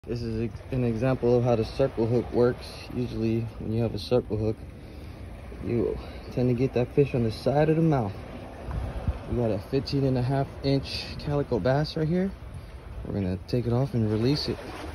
This is an example of how the circle hook works. Usually when you have a circle hook, you tend to get that fish on the side of the mouth. We got a 15.5-inch calico bass right here. We're gonna take it off and release it.